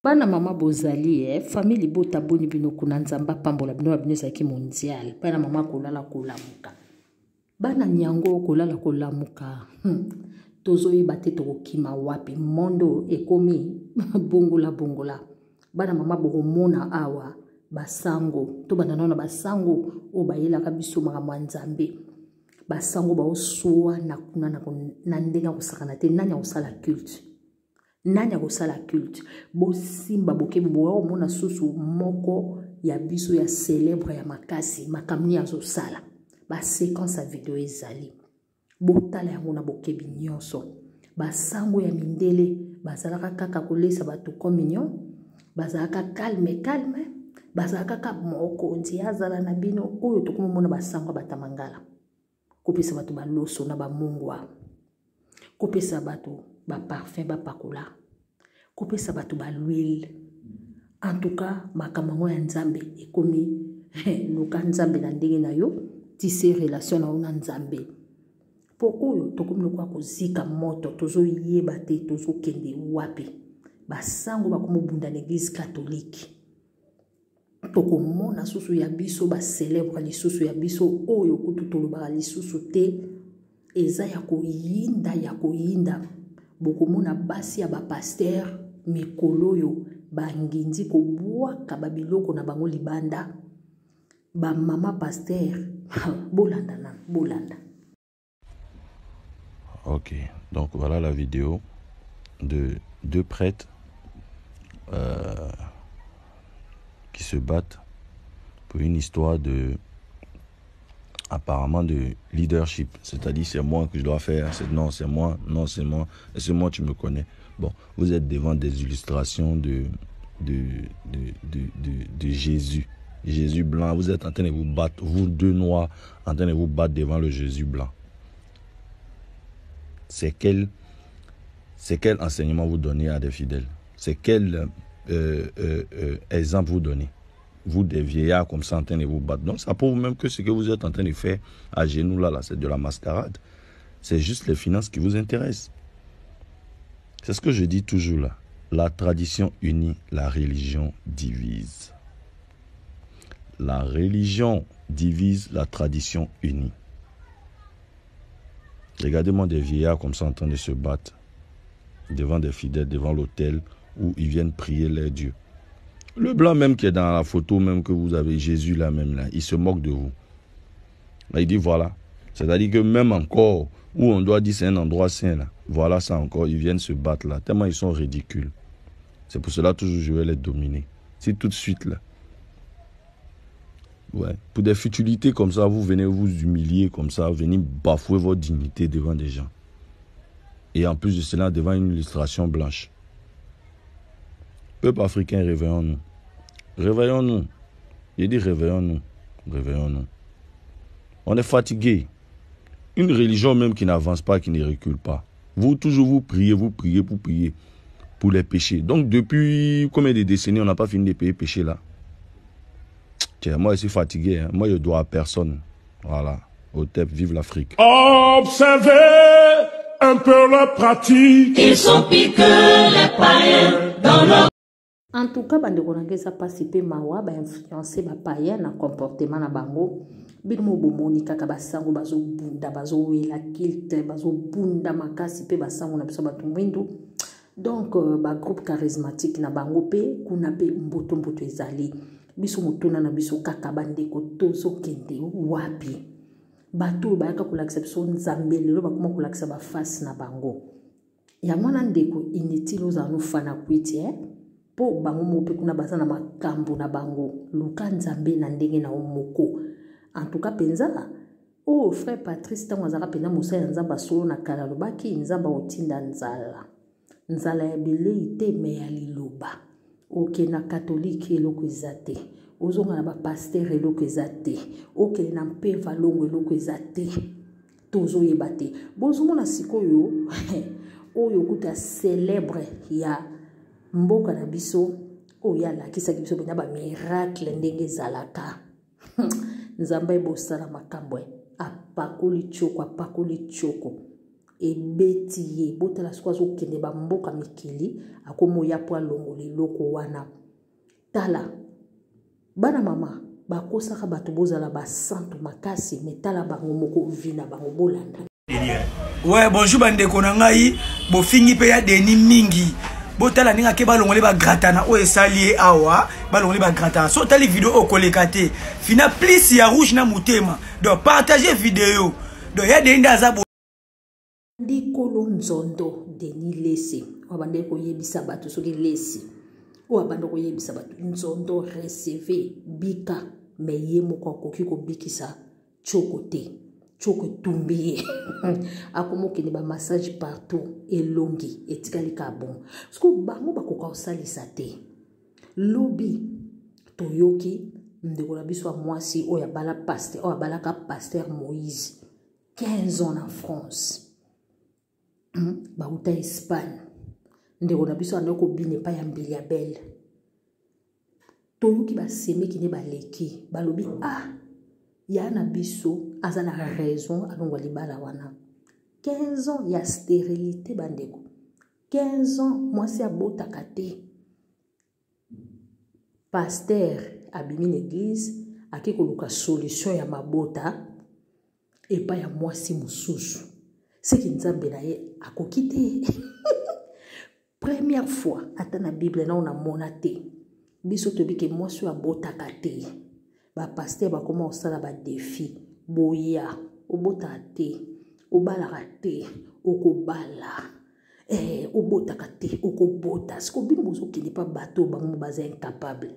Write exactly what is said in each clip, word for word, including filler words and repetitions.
Bana mama bozali eh famille bota boni bino kuna nzamba pambola bino bino saki mondial. Bana mama kolala kolamuka. Bana nyango kolala kolamuka. Hmm. Tozo yebate to kima wapi mondo ekomi bongola bongola. Bana mama bokomona awa basango to bana nona basango o bayela kabiso mama nzambe. Basango ba osoa na kuna na na ndenga kusakana te nanya osala culte. Nanya kosala culte. Bo simba bokebi bo mona susu moko ya biso ya célèbre ya makasi makamni azo sala. Ba séquence à vidéo ezali. Botala yango na bokebi nyonso. Basango ya mindele bazalaka kaka kolesa bato communion. Bazalaka calme calme. Bazalaka kaka moko nti azala na bino oyo tokomona basango batamangala. Kopesa bato ba loso na ba mungwa. Kopesa bato ba parfum ba pakola. Kopesa bato ba l'huile. En tout cas, makamango ya nzambe ekomi luka nzambe na ndenge na yo tisse relation na ona nzambe. Po oyo tokomi lokwa kozika moto tozo yeba te tozo kende wapi. Basango bakomo bunda na église catholique. Tokomona susu ya biso ba célèbre lisusu ya biso oyo kutu tolobaka lisusu te eza ya koyinda ya koyinda bokomona basi ya ba pasteur mikolo yo bangindi ko bwaka babiloko na bango libanda ba mama pasteur bolanda na bolanda. Ok, donc voilà la vidéo de deux prêtres euh, qui se battent pour une histoire de apparemment de leadership, c'est-à-dire c'est moi que je dois faire, c'est non c'est moi, non c'est moi, et c'est moi tu me connais. Bon, vous êtes devant des illustrations de de, de, de, de, de Jésus, Jésus blanc, vous êtes en train de vous battre, vous deux noirs en train de vous battre devant le Jésus blanc. C'est quel, c'est quel enseignement vous donnez à des fidèles? C'est quel euh, euh, euh, exemple vous donnez? Vous des vieillards comme ça en train de vous battre. Donc ça prouve même que ce que vous êtes en train de faire à genoux là, là c'est de la mascarade. C'est juste les finances qui vous intéressent. C'est ce que je dis toujours là. La tradition unit, la religion divise. La religion divise, la tradition unit. Regardez-moi des vieillards comme ça en train de se battre devant des fidèles, devant l'autel où ils viennent prier leur Dieu. Le blanc même qui est dans la photo même que vous avez, Jésus là même là, il se moque de vous. Là, il dit voilà. C'est-à-dire que même encore, où on doit dire c'est un endroit saint là, voilà ça encore, ils viennent se battre là, tellement ils sont ridicules. C'est pour cela toujours je vais les dominer. C'est tout de suite là. Ouais. Pour des futilités comme ça, vous venez vous humilier comme ça, venir bafouer votre dignité devant des gens. Et en plus de cela, devant une illustration blanche. Peuple africain, réveillons-nous. Réveillons-nous. J'ai dit réveillons-nous. Réveillons-nous. On est fatigué. Une religion même qui n'avance pas, qui ne recule pas. Vous, toujours vous priez, vous priez pour prier pour les péchés. Donc depuis combien de décennies, on n'a pas fini de payer péché là? Tiens, moi je suis fatigué. Hein. Moi je dois à personne. Voilà. Au T E P, vive l'Afrique. Observez un peu la pratique. Ils sont pires que les païens dans leur... En tout cas, bande konangeza participer mawa ba influencer ba païen na comportement na bango. Bino bomoni kaka basango bazo bunda bazo wela kilte bazo bunda makasi pe basango na biso batu mwindu. Donc euh, ba groupe charismatique na bango pe kuna pe mboto mboto ezali. Biso motuna na biso kaka bande ko tozo kende wapi. Batu ba ka kolakisa biso nzambe lelo bakoma kolakisa ba face na bango. Ya mwana ndeko inutile ozanu fana kwiti eh. Po bango mope kuna baza na makambo na bango luka nzambe na ndenge na omoko. En tout cas penza oh frère Patrice tango azaka pena musa ya nzamba solo na kala lobaki nzamba otinda nzala nzala ya bilei te me ya liloba oke na katolike eloko eza te ozonga na ba pasteur eloko eza te oke na mpe valongo eloko eza te tozo yeba te bozomona sikoyo oyo kuta célèbre ya mboka na biso oyo alakisaki biso pena ba miracle ndenge ezalaka nzamba ebosala makambo apakoli choko apakoli choko ebeti ye botala sikoyo azokende bamboka mikili akomoya po alongola eloko wana tala bana mama bakosaka bato bozala basantu makasi metala bango moko vina bango bolanda. Ouais, bonjour bandeko na ngai bofingi pe ya deni mingi botala ninga ke balongole ba gratana o esali awa balongole ba gratana so tali video okoleka te fina plus ya rouge na mutema donc partager vidéo donc ya deni ndaza ndikolo nzondo deni lesi wabande ko yebisa bato soki lesi o abande ko yebisa bato nzondo receve bika meye moko koki ko bikisa chokote choko tumbiye akomokende ba massage partout elongi etikali ka bon sko bango bakoka osalisa te lobi toyoki ndeko na biso mwasi oya bala pasteur oya bala ka pasteur Moïse quinze ans en France ba uta Espagne ndeko na biso anoko bine pa ya mbili ya belle toyoki ba semeki ne ba leki balobi ah yana biso azana raison alongwa libala wana quinze ans ya stérilité bandeko quinze ans mwasi abotaka te pasteur abimi l'église ake koluka solution ya mabota epa ya mwasi mususu seki nzambe na ye akoki te première fois ata na bible na ona mona te biso tobike mwasi abotaka te ba pasteur ba koma osala ba défi boya obota te obalaka te okobala eh obotaka te okobota siko bino bozokende pa bato bango baza incapable.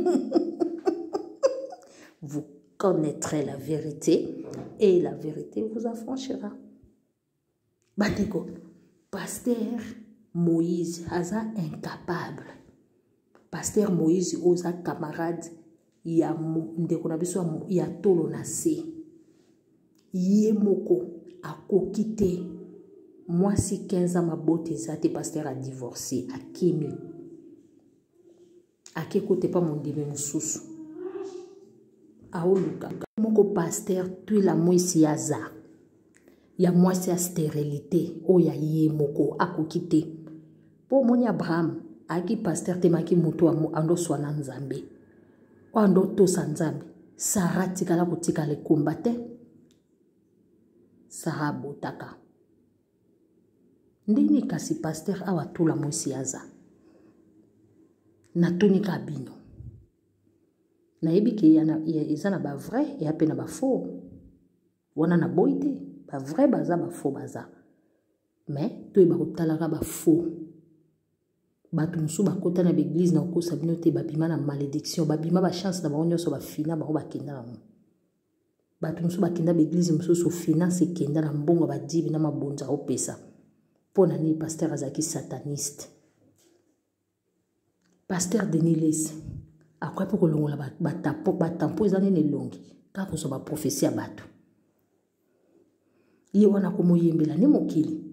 Vous connaîtrez la vérité et la vérité vous affranchira. Bateko pasteur Moïse aza incapable. Pasteur Moïse oza camarade ya ndeko na biso ya tolo na se ye moko akoki te mwasi quinze ans mabote eza te pasteur a divorcé akimi akekote pa mondimi mosusu aoluka moko pasteur tuila mwisi ya za ya mwasi ya stérilité oya ye moko akoki te po moni Abraham aki pasteur te maki mutu ando swana nzambe Wando tosa nzambe Sara tikala kutika le kombate Sara botaka ndini kasi pasteur awa tula mwisi aza na tunika bino na yebiki yana izana ba vrai et apena ba faux wana na boite ba vrai baza ba faux baza mais to ba kotalaka ba faux bato musu bakota na l'église na okosa bino te babima na malédiction babima ba chance na bango nyonso bafina bango bakenda na bato musu bakenda l'église mususu finance kenda na mbongo badibi na mabonza opesa pona ni pasteur azaki sataniste pasteur Deniles akwa pe kolongola batapo batampo ezane ne longi ka ko so ba prophétie ya bato ye wana ko moyembela ne mokili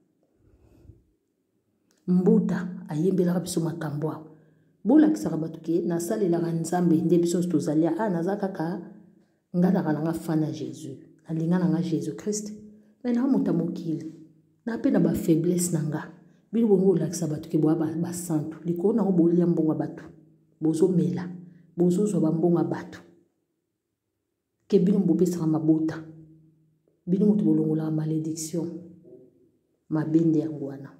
mbuta ayembelaka biso makambo awa bolakisaka bato ke nasalelaka nzambe nde biso tozalia ah naza kaka ngalaka nanga fana Jésus nalinga nanga Jésus Christ me na moto mokili na pe na ba faiblesse nanga bino bongo bolakisa bato ke boa ba santu likolo nango bolia mbongo bato bozomela bozozwa bambongo bato ke bino bopesaka mabota bino moto bolongola malédiction mabende yango wana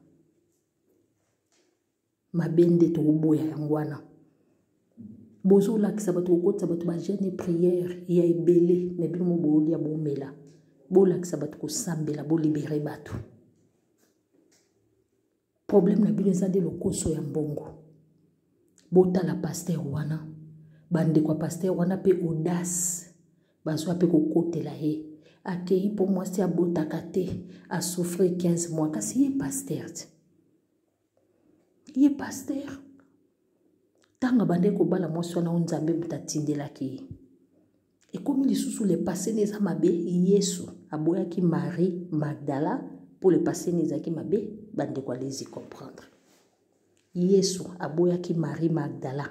mabende to boya yangwana bozo lakisa bato kokota bato ba jeûne prière ya ebele mais bino bolia bomela bo lakisa bato ko sambela bo libérer bato problème na bino ezande lokoso ya mbongo bota la pasteur wana bande kwa pasteur wana pe audace bazo pe kokotela he akei pour moi c'est abotaka te a souffrir quinze mois kasi ye pasteur ye pasteur tanga bande ko bala moso na nzambe mutatindelaki e comme lisusu le passé neza mabe Yesu aboyaki Marie Magdala pour le passé neza ki mabe bande ko les y comprendre Yesu aboyaki Marie Magdala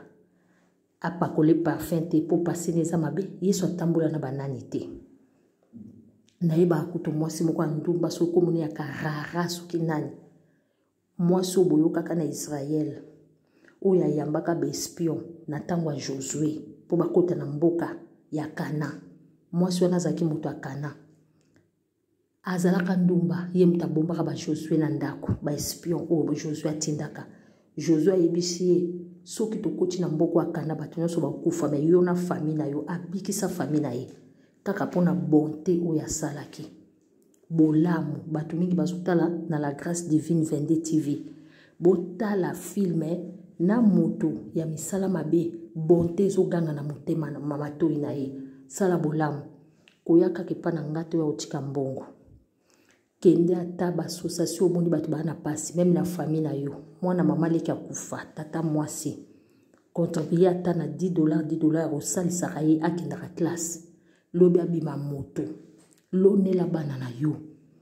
apakole parfum te pour passer neza mabe Yesu atambola na banani te nayeba kuto mwasi moko ndumba so komuni ya karara soki nani mwasi oboyo kaka na Israël oya yambaka ba espion na tango ya Josué po bakota na mboka ya Kana mwasi wana zaki moto akana azalaka ndumba ye mtabombaka ba Josué na ndako ba espion o ba Josué atindaka Josué ayebisi soki tokoti na mboko akana bato nyonso bakufa me yo na famille na yo abikisa famille na ye kaka pona bonté oya salaki bolamu bato mingi bazotala na la grâce divine vingt-deux T V botala filme na moto ya misala mabe bonté ezoganga na motema na mamatoi na ye sala bolamu koyaka kepa na ngato ya otika mbongo kende ata ba association obondi bato bana pasi même na famille na yo mwana mama leki akufa tata mwasi contribuer ata na dix dollars dix dollars osalisaka ye akendaka classe lobi abima moto lonela bana na yo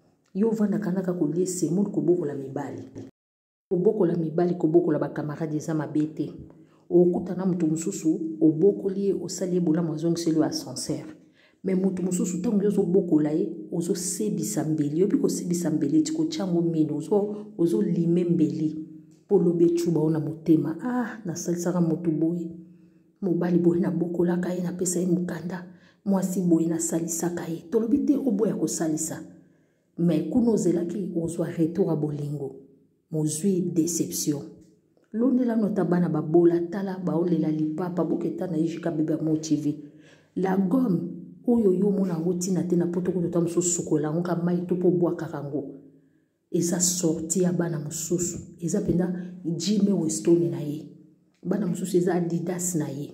yo vanda kanaka kolie semol kobokola mibali kobokola mibali kobokola bakamarade eza mabe te okutana mutu mususu obokoli osali bolamu azongiseli ascenseur mais mutu mususu ntango yo ozobokola ye ozosebisa mbeli yobi kosebisa mbeli ti kotyango mino ozolime mbeli mpo lobi ecuba ona motema ah nasalisaka motu boye mobali boye nabokolaka ye napesa ye mokanda mwasi boye nasalisaka ye tolobi te oboya kosalisa mais kuna ozelaki ozwa retour a bolingo mozwi déception lonela nota bana babola tala baolela lipapa boketa na ijika bebe ya Mo T V la gomme oyo yo mona ngo tina te na poto ko tota mosusu sukola ngo ka mai to po bwa kakango eza sorti ya bana mosusu eza penda Jimmy Weston na ye bana mosusu eza Adidas na ye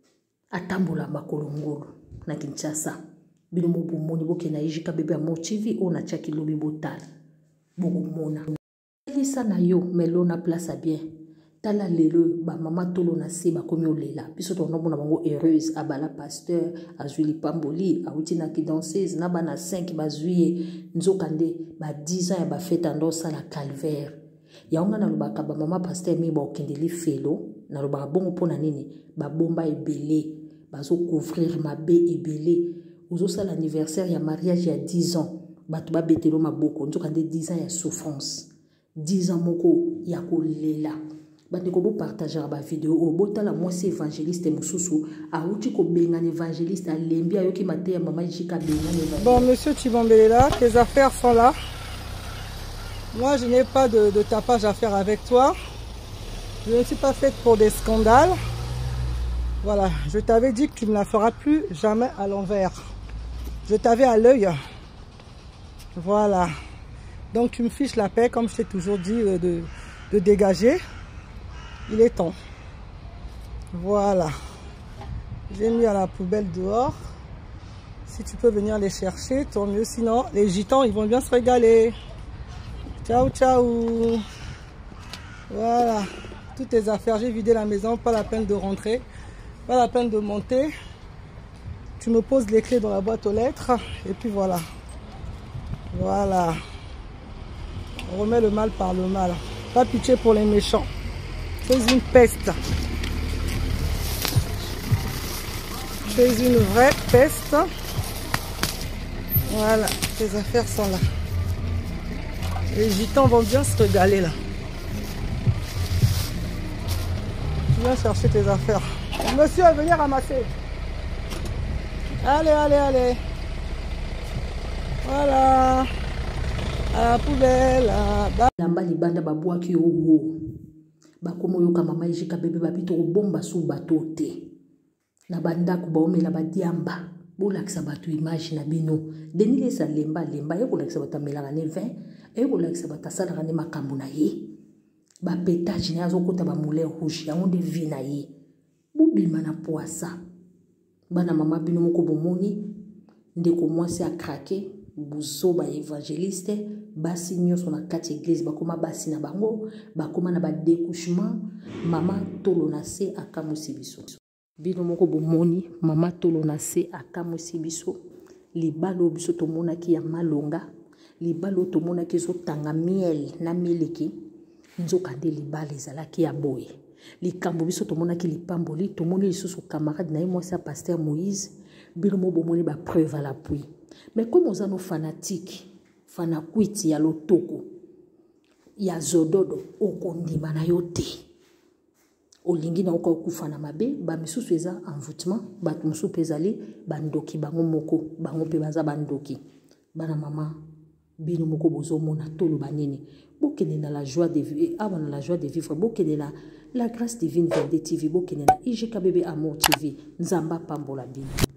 atambola makolongolo na Kinshasa bino mobu moni boke na ijika bebe ya Mo T V ona chaki lobi botala boku mona lisa na yo melona place a bien tala lelo ba mama tolo na se ba komi olela biso to nomona bango heureuse abala pasteur azuli pamboli auti na ki danseuse na bana cinq bazuye nzokande ba dix ans ya ba fête ndosa la calvaire ya onga na lobaka ba mama pasteur mi ba okendeli felo na lobaka bongo pona nini ba bomba ebele bazo couvrir mabe ebele ozo sala anniversaire ya mariage ya dix ans bato ba betelo maboko nzokande dix ans ya souffrance dix ans moko ya kolela bande ko bo partager ba vidéo o botala mwasi évangéliste mususu auti ko benga évangéliste alembi ayoki mate ya mama jika benga évangéliste. Bon monsieur Tibambelela, tes affaires sont là. Moi je n'ai pas de, de tapage à faire avec toi. Je ne suis pas faite pour des scandales. Voilà, je t'avais dit que tu ne la feras plus jamais à l'envers. Je t'avais à l'œil. Voilà. Donc tu me fiches la paix comme je t'ai toujours dit de, de, de dégager. Il est temps. Voilà. J'ai mis à la poubelle dehors. Si tu peux venir les chercher, tant mieux. Sinon, les gitans, ils vont bien se régaler. Ciao, ciao. Voilà. Toutes tes affaires, j'ai vidé la maison. Pas la peine de rentrer. Pas la peine de monter. Tu me poses les clés dans la boîte aux lettres. Et puis voilà. Voilà. On remet le mal par le mal. Pas pitié pour les méchants. C'est une peste. C'est une vraie peste. Voilà, tes affaires sont là. Les gitans vont bien se régaler là. Tu viens chercher tes affaires. Monsieur, venez ramasser. Allez, allez, allez. Voilà. À la poubelle. À... Lamba libanda babouaki owo. Bakomo yoka mama ijika bebe babito bomba sou bato te. Na banda ko baomela badiamba. Bolakisa bato image na bino. Denile sa lemba lemba ye kolakisa bata melaka ne vin, e kolakisa bata salaka ne makambo na ye. Ba pétage ne azokota ba moulin rouge yango de vie na ye. Bobima na poisa. Bana mama bino moko bomoni ndeko mwasi a craqué. Buzo ba évangéliste basi nyonso na kati église bakoma basi na bango bakoma na ba découchement mama tolo na se akamusi biso bino moko bomoni mama tolo na se akamusi biso libalo biso tomona ki ya malonga libalo tomona ki zo tanga miel na miliki nzoka de libale ezalaki ya boye likambo biso tomonaki lipamboli tomoni lisusu camarade na ye mwasi ya pasteur Moïse bino mo bomoni ba preuve à l'appui mais comme oza no fanatique fanakwiti ya lotoko ya zododo okondima na yo te olingi na oka okufa na mabe ba misusu eza envoûtement bato mosusu mpe ezali bandoki bango moko bango mpe baza bandoki bana mama bino moko bozomona toloba nini bokende na la joie de vivre awa na la joie de vivre bokende na la grâce divine V D T V bokende na I G K B B Amour T V nzamba pambola bino.